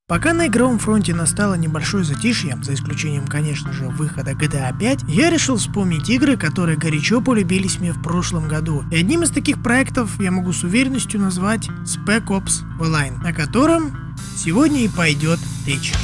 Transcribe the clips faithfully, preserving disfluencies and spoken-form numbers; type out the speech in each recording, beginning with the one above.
Пока на игровом фронте настало небольшое затишье, за исключением, конечно же, выхода джи ти эй пять, я решил вспомнить игры, которые горячо полюбились мне в прошлом году. И одним из таких проектов я могу с уверенностью назвать Spec Ops The Line, о котором сегодня и пойдет речь.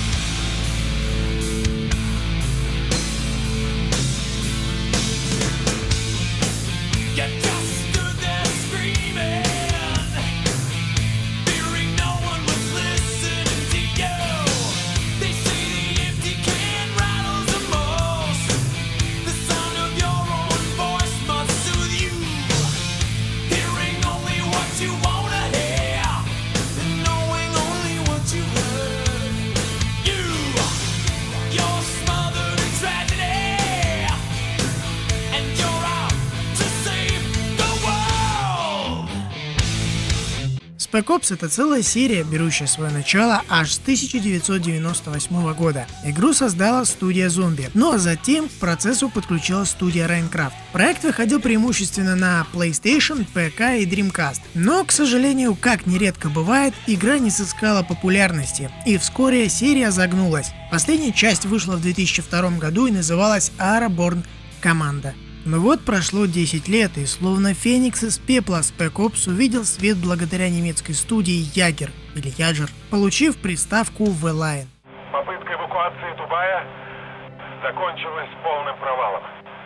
Spec Ops — это целая серия, берущая свое начало аж с тысяча девятьсот девяносто восьмого года. Игру создала студия Zombie, ну а затем к процессу подключилась студия Raincraft. Проект выходил преимущественно на PlayStation, пи си и Dreamcast, но, к сожалению, как нередко бывает, игра не сыскала популярности, и вскоре серия загнулась. Последняя часть вышла в две тысячи втором году и называлась Airborne Команда. Но вот прошло десять лет, и словно феникс из пепла Spec Ops увидел свет благодаря немецкой студии Jaeger или Jaeger, получив приставку The Line. Попытка эвакуации Дубая закончилась полным провалом.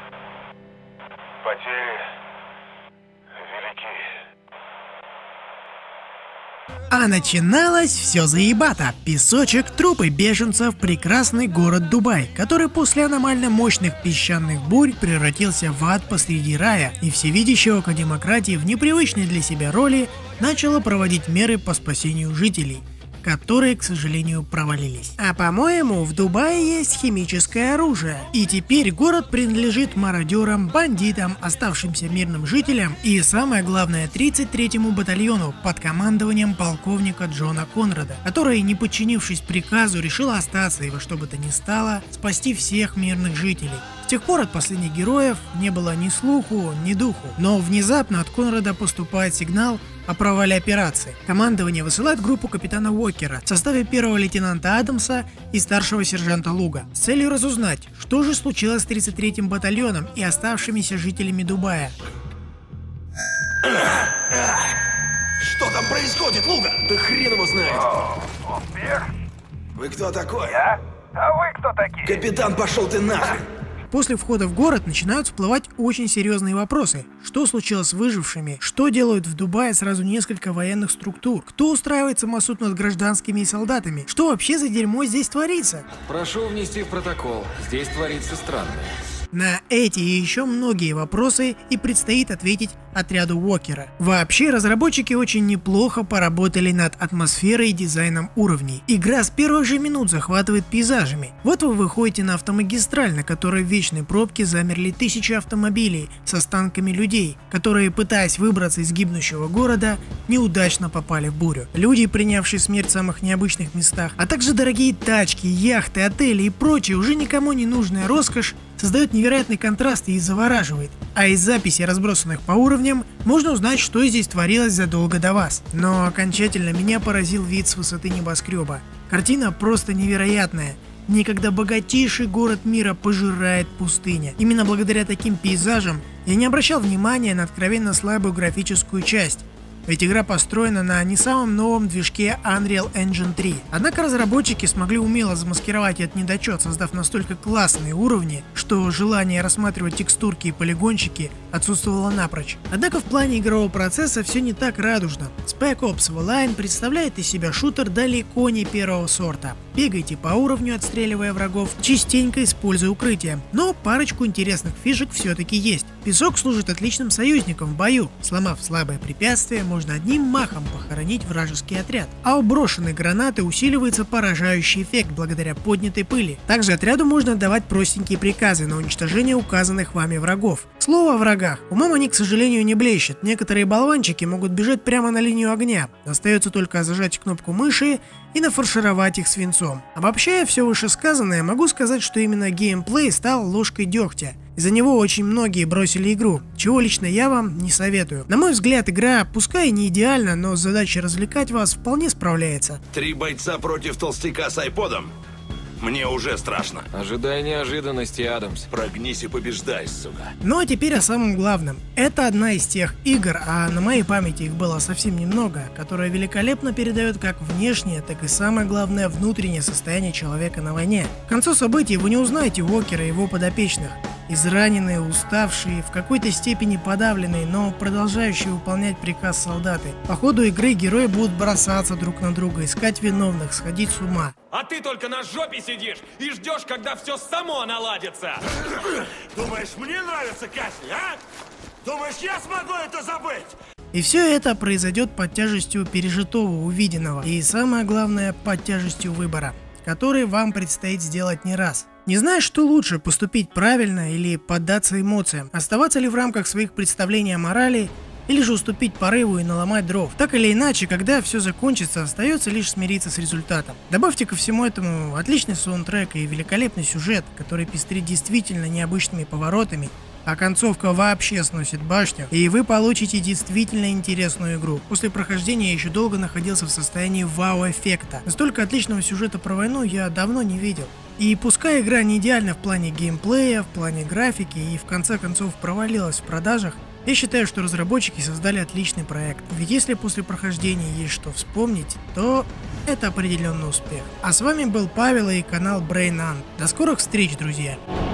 Потери велики. А начиналось все заебато. Песочек, трупы беженцев, прекрасный город Дубай, который после аномально мощных песчаных бурь превратился в ад посреди рая, и всевидящее око демократии в непривычной для себя роли начало проводить меры по спасению жителей, которые, к сожалению, провалились. А по-моему, в Дубае есть химическое оружие. И теперь город принадлежит мародерам, бандитам, оставшимся мирным жителям и, самое главное, тридцать третьему батальону под командованием полковника Джона Конрада, который, не подчинившись приказу, решил остаться и во что бы то ни стало спасти всех мирных жителей. С тех пор от последних героев не было ни слуху, ни духу. Но внезапно от Конрада поступает сигнал о провале операции. Командование высылает группу капитана Уокера в составе первого лейтенанта Адамса и старшего сержанта Луга с целью разузнать, что же случилось с тридцать третьим батальоном и оставшимися жителями Дубая. Что там происходит, Луга? Да хрен его знает. О, успех? Вы кто такой? Я? А вы кто такие? Капитан, пошел ты нахрен! После входа в город начинают всплывать очень серьезные вопросы. Что случилось с выжившими? Что делают в Дубае сразу несколько военных структур? Кто устраивает самосуд над гражданскими и солдатами? Что вообще за дерьмо здесь творится? Прошу внести в протокол. Здесь творится странное. На эти и еще многие вопросы и предстоит ответить отряду Уокера. Вообще, разработчики очень неплохо поработали над атмосферой и дизайном уровней. Игра с первых же минут захватывает пейзажами. Вот вы выходите на автомагистраль, на которой в вечной пробке замерли тысячи автомобилей с останками людей, которые, пытаясь выбраться из гибнущего города, неудачно попали в бурю. Люди, принявшие смерть в самых необычных местах, а также дорогие тачки, яхты, отели и прочее уже никому не нужная роскошь, создает невероятный контраст и завораживает. А из записей, разбросанных по уровням, можно узнать, что здесь творилось задолго до вас. Но окончательно меня поразил вид с высоты небоскреба. Картина просто невероятная. Никогда богатейший город мира пожирает пустыня. Именно благодаря таким пейзажам я не обращал внимания на откровенно слабую графическую часть. Ведь игра построена на не самом новом движке Unreal Engine три. Однако разработчики смогли умело замаскировать этот недочет, создав настолько классные уровни, что желание рассматривать текстурки и полигончики отсутствовало напрочь. Однако в плане игрового процесса все не так радужно. Spec Ops The Line представляет из себя шутер далеко не первого сорта. Бегайте по уровню, отстреливая врагов, частенько используя укрытие. Но парочку интересных фишек все-таки есть. Песок служит отличным союзником в бою. Сломав слабое препятствие, можно одним махом похоронить вражеский отряд. А у брошенной гранаты усиливается поражающий эффект благодаря поднятой пыли. Также отряду можно отдавать простенькие приказы на уничтожение указанных вами врагов. К Слово о врагах. Умом они, к сожалению, не блещут. Некоторые болванчики могут бежать прямо на линию огня. Остается только зажать кнопку мыши и нафаршировать их свинцом. Обобщая все вышесказанное, могу сказать, что именно геймплей стал ложкой дегтя. Из-за него очень многие бросили игру, чего лично я вам не советую. На мой взгляд, игра, пускай и не идеальна, но с задачей развлекать вас вполне справляется. Три бойца против толстяка с айподом? Мне уже страшно. Ожидай неожиданности, Адамс. Прогнись и побеждай, сука. Ну а теперь о самом главном. Это одна из тех игр, а на моей памяти их было совсем немного, которая великолепно передает как внешнее, так и самое главное внутреннее состояние человека на войне. К концу событий вы не узнаете Уокера и его подопечных. Израненные, уставшие, в какой-то степени подавленные, но продолжающие выполнять приказ солдаты. По ходу игры герои будут бросаться друг на друга, искать виновных, сходить с ума. А ты только на жопе сидишь и ждешь, когда все само наладится. Думаешь, мне нравится кашель, а? Думаешь, я смогу это забыть? И все это произойдет под тяжестью пережитого, увиденного. И самое главное, под тяжестью выбора, который вам предстоит сделать не раз. Не знаешь, что лучше, поступить правильно или поддаться эмоциям, оставаться ли в рамках своих представлений о морали, или же уступить порыву и наломать дров. Так или иначе, когда все закончится, остается лишь смириться с результатом. Добавьте ко всему этому отличный саундтрек и великолепный сюжет, который пестрит действительно необычными поворотами, а концовка вообще сносит башню, и вы получите действительно интересную игру. После прохождения я еще долго находился в состоянии вау-эффекта. Настолько отличного сюжета про войну я давно не видел. И пускай игра не идеальна в плане геймплея, в плане графики и в конце концов провалилась в продажах, я считаю, что разработчики создали отличный проект. Ведь если после прохождения есть что вспомнить, то это определенный успех. А с вами был Павел и канал Brain Ant. До скорых встреч, друзья!